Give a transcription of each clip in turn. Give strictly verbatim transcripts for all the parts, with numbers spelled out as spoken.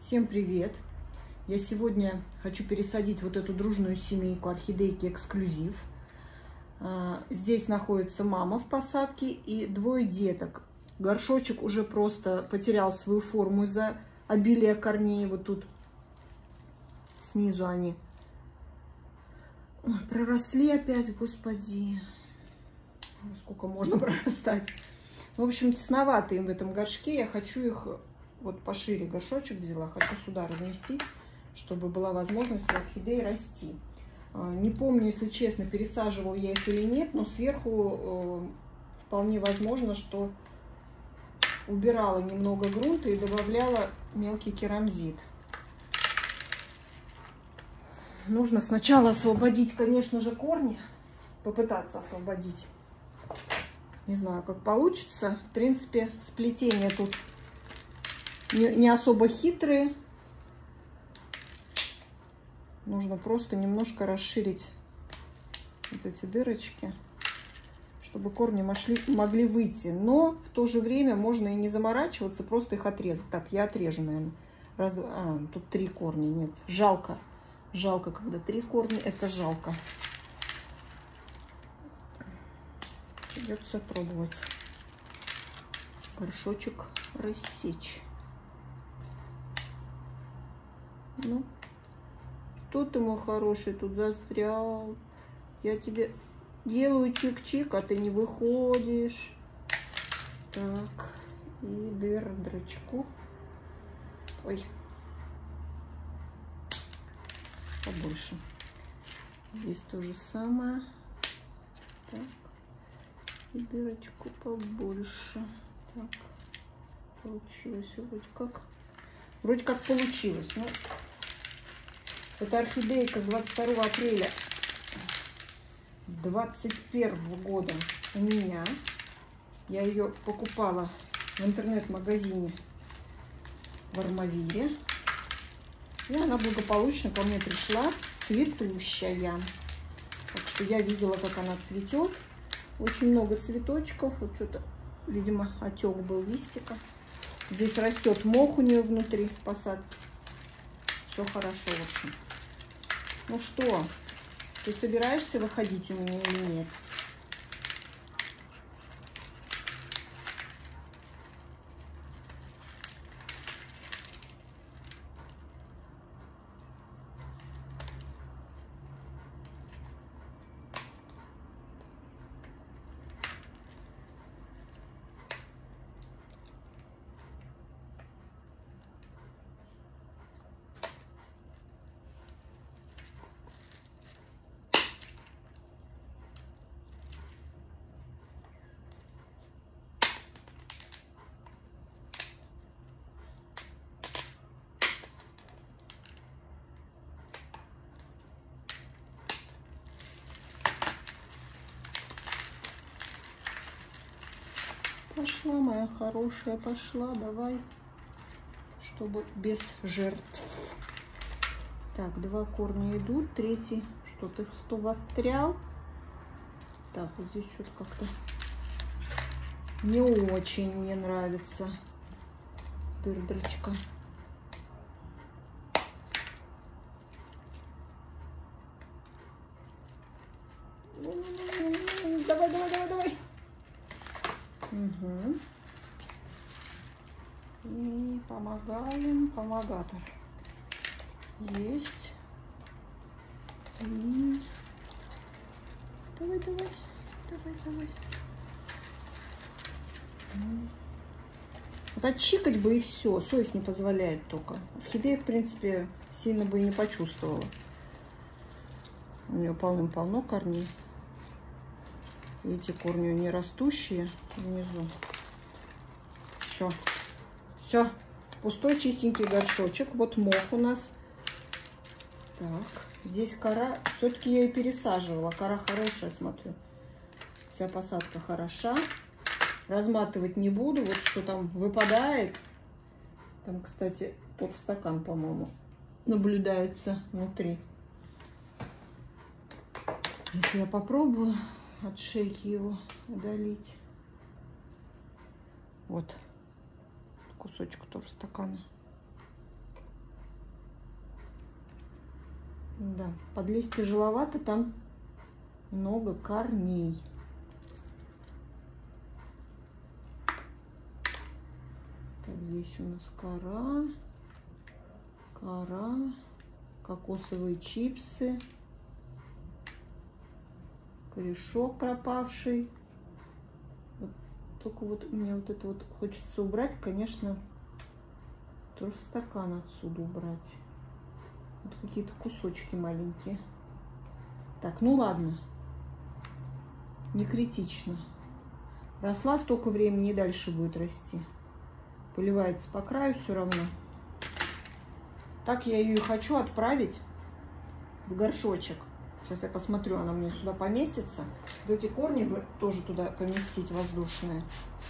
Всем привет! Я сегодня хочу пересадить вот эту дружную семейку орхидейки эксклюзив. Здесь находится мама в посадке и двое деток. Горшочек уже просто потерял свою форму из-за обилия корней. Вот тут снизу они проросли опять, господи. Сколько можно прорастать. В общем, тесновато им в этом горшке. Я хочу их, вот пошире горшочек взяла, хочу сюда разместить, чтобы была возможность у орхидей расти. Не помню, если честно, пересаживала я их или нет, но сверху вполне возможно, что убирала немного грунта и добавляла мелкий керамзит. Нужно сначала освободить, конечно же, корни, попытаться освободить. Не знаю, как получится. В принципе, сплетения тут не, не особо хитрые. Нужно просто немножко расширить вот эти дырочки, чтобы корни могли, могли выйти. Но в то же время можно и не заморачиваться, просто их отрезать. Так, я отрежу, наверное. Раз, два, а, тут три корня. Нет, жалко. Жалко, когда три корня. Это жалко. Придется пробовать горшочек рассечь. Ну, что ты, мой хороший, тут застрял? Я тебе делаю чик-чик, а ты не выходишь. Так, и дырочку. Ой, побольше. Здесь то же самое. Так. И дырочку побольше. Так, получилось вроде как. Вроде как получилось. Ну, это орхидейка с двадцать второго апреля двадцать первого года у меня. Я ее покупала в интернет-магазине в Армавире. И она благополучно ко мне пришла цветущая. Так что я видела, как она цветет. Очень много цветочков. Вот что-то, видимо, отек был листика. Здесь растет мох у нее внутри посадки. Все хорошо, в общем. Ну что, ты собираешься выходить у меня или нет? Пошла, моя хорошая, пошла, давай, чтобы без жертв. Так, два корня идут, третий что-то что застрял. Так, вот здесь что-то как-то не очень мне нравится дырочка. Давай, давай, давай, давай. Угу. И помогаем, помогатор. Есть. И... Давай, давай, давай, давай. Вот отчикать бы и все. Совесть не позволяет только. Орхидея, в принципе, сильно бы и не почувствовала. У нее полным-полно корней. И эти корни не растущие внизу. Все. Все. Пустой чистенький горшочек. Вот мох у нас. Так. Здесь кора. Все-таки я ее пересаживала. Кора хорошая, смотрю. Вся посадка хороша. Разматывать не буду. Вот что там выпадает. Там, кстати, торфстакан, по-моему, наблюдается внутри. Если я попробую от шейки его удалить. Вот кусочек торфстакана. Да, подлезть тяжеловато, там много корней. Так, здесь у нас кора, кора, кокосовые чипсы, корешок пропавший. Вот, только вот мне вот это вот хочется убрать, конечно, торфстакан отсюда убрать. Вот какие-то кусочки маленькие. Так, ну ладно. Не критично. Росла столько времени и дальше будет расти. Поливается по краю все равно. Так я ее и хочу отправить в горшочек. Сейчас я посмотрю, она мне сюда поместится. Вот эти корни бы тоже туда поместить, воздушные.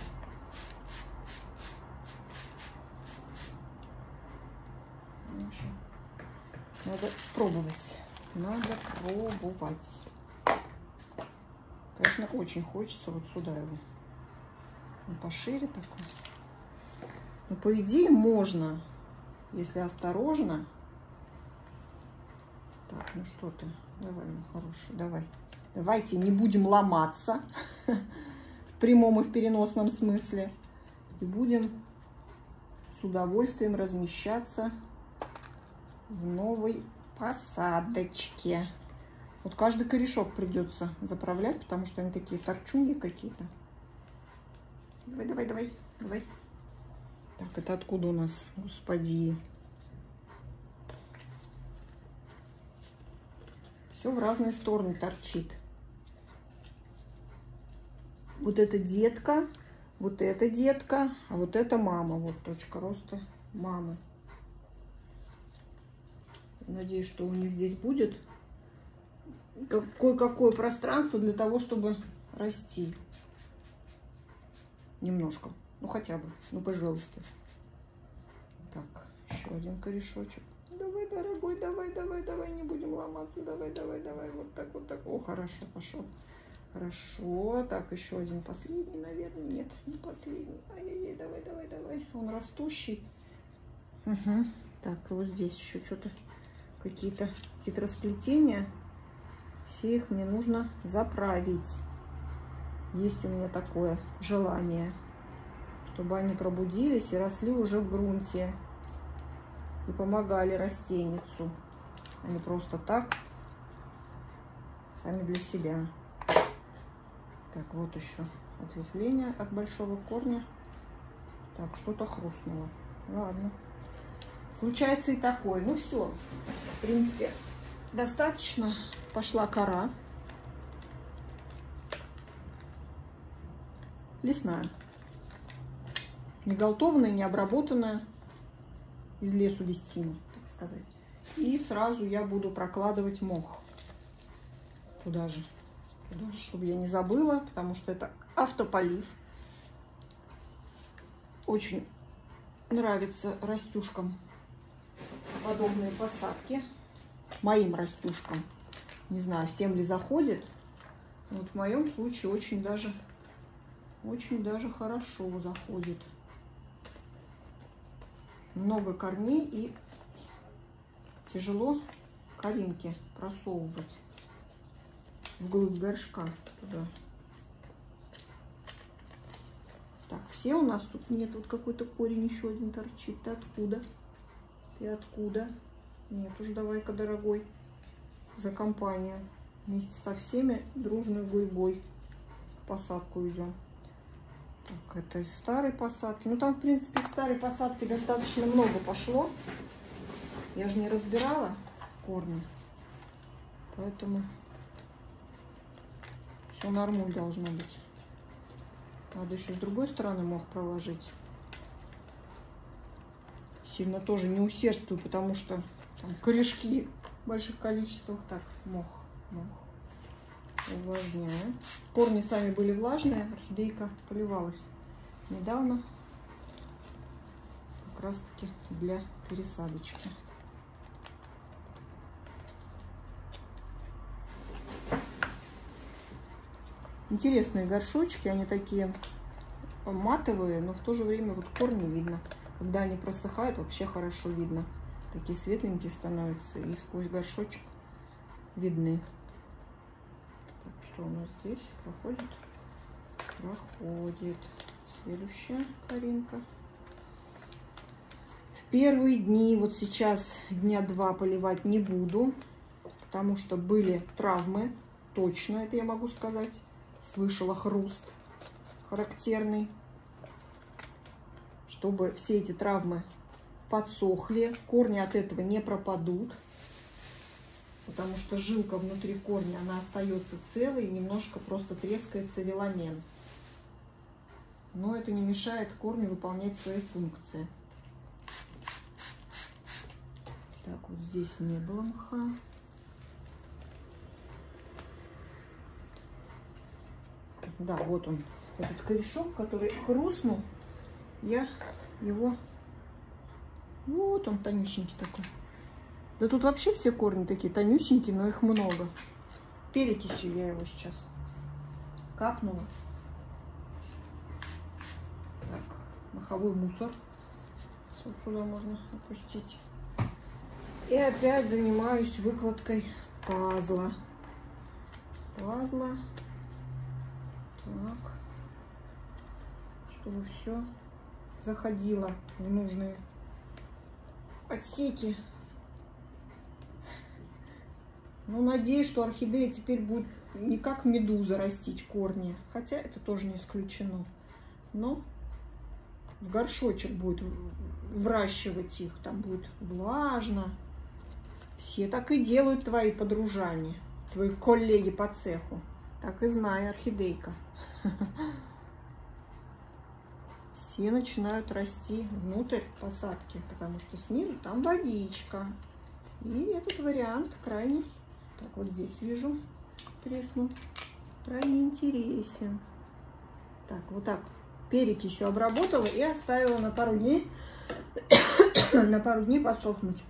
В общем, надо пробовать. Надо пробовать. Конечно, очень хочется вот сюда его. Он пошире такой. Но по идее можно, если осторожно. Так, ну что ты? Давай, мой хороший, давай. Давайте не будем ломаться. В прямом и в переносном смысле. И будем с удовольствием размещаться в новой посадочке. Вот каждый корешок придется заправлять, потому что они такие торчуньи какие-то. Давай, давай, давай, давай. Так, это откуда у нас? Господи. Все в разные стороны торчит. Вот это детка, вот это детка, а вот это мама. Вот точка роста мамы. Надеюсь, что у них здесь будет кое-какое пространство для того, чтобы расти. Немножко. Ну, хотя бы. Ну, пожалуйста. Так, еще один корешочек. Давай, дорогой, давай, давай, давай, не будем ломаться. Давай, давай, давай. Вот так, вот так. О, хорошо, пошел. Хорошо. Так, еще один последний, наверное. Нет, не последний. Ай-яй-яй, давай, давай, давай. Он растущий. Угу. Так, и вот здесь еще что-то, какие-то хитросплетения. Все их мне нужно заправить. Есть у меня такое желание, чтобы они пробудились и росли уже в грунте. И помогали растенницу, а не просто так, сами для себя. Так, вот еще ответвление от большого корня. Так, что-то хрустнуло. Ладно. Случается и такое. Ну все, в принципе, достаточно. Пошла кора. Лесная. Не галтованная, не обработанная. Из лесу вестина, так сказать. И сразу я буду прокладывать мох. Туда же. Туда же, чтобы я не забыла, потому что это автополив. Очень нравится растюшкам подобные посадки. Моим растюшкам. Не знаю, всем ли заходит. Вот в моем случае очень даже, очень даже хорошо заходит. Много корней и тяжело коринки просовывать вглубь горшка туда. Так, все у нас тут нет. Вот какой-то корень еще один торчит. Ты откуда? Ты откуда? Нет уж, давай-ка, дорогой, за компанию. Вместе со всеми дружной гурьбой в посадку идем. Так, это из старой посадки. Ну, там, в принципе, из старой посадки достаточно много пошло. Я же не разбирала корни. Поэтому все нормуль должно быть. Надо еще с другой стороны мох проложить. Сильно тоже не усердствую, потому что там корешки в больших количествах. Так, мох, мох. Увлажняю. Корни сами были влажные, орхидейка поливалась недавно, как раз таки для пересадочки. Интересные горшочки, они такие матовые, но в то же время вот корни видно. Когда они просыхают, вообще хорошо видно. Такие светленькие становятся, и сквозь горшочек видны. Так, что у нас здесь проходит? Проходит. Следующая Каринка. В первые дни, вот сейчас дня два поливать не буду, потому что были травмы, точно это я могу сказать. Слышала хруст характерный. Чтобы все эти травмы подсохли, корни от этого не пропадут, потому что жилка внутри корня, она остается целой и немножко просто трескается веламен. Но это не мешает корню выполнять свои функции. Так, вот здесь не было мха. Да, вот он, этот корешок, который хрустнул. Я его... Вот он, тонюсенький такой. Да тут вообще все корни такие тонюсенькие, но их много. Перекисью я его сейчас капнула. Так, маховой мусор. Вот сюда можно опустить. И опять занимаюсь выкладкой пазла. Пазла. Так. Чтобы все заходило в нужные отсеки. Ну, надеюсь, что орхидея теперь будет не как медуза растить корни. Хотя это тоже не исключено. Но в горшочек будет выращивать их. Там будет влажно. Все так и делают, твои подружане, твои коллеги по цеху. Так и знай, орхидейка. Все начинают расти внутрь посадки, потому что снизу там водичка. И этот вариант крайне, так вот здесь вижу, треснул, крайне интересен. Так, вот так перекисью обработала и оставила на пару дней, на пару дней подсохнуть.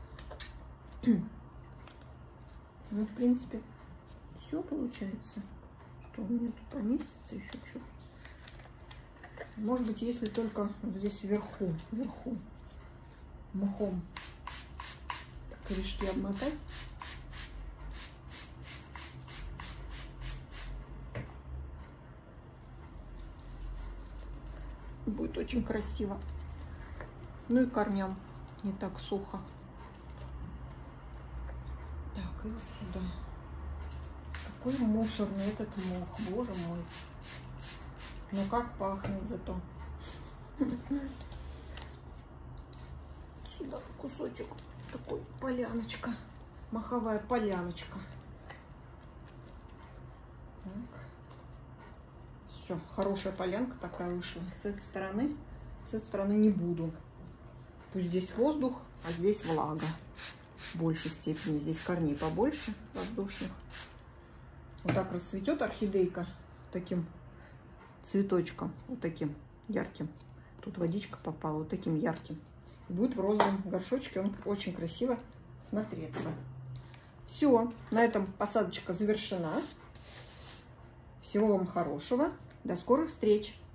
Ну, в принципе, все получается. Что у меня тут поместится еще что-то. Может быть, если только вот здесь вверху, вверху мхом корешки обмотать. Будет очень красиво. Ну и корням не так сухо. Так, и вот сюда. Какой мусорный этот мох, боже мой. Ну как пахнет зато. Сюда кусочек такой, поляночка. Маховая поляночка. Так. Все, хорошая полянка такая вышла. С этой стороны, с этой стороны не буду. Пусть здесь воздух, а здесь влага. В большей степени. Здесь корней побольше воздушных. Вот так расцветет орхидейка таким цветочком, вот таким ярким. Тут водичка попала, вот таким ярким. И будет в розовом горшочке, он очень красиво смотреться. Все, на этом посадочка завершена. Всего вам хорошего, до скорых встреч!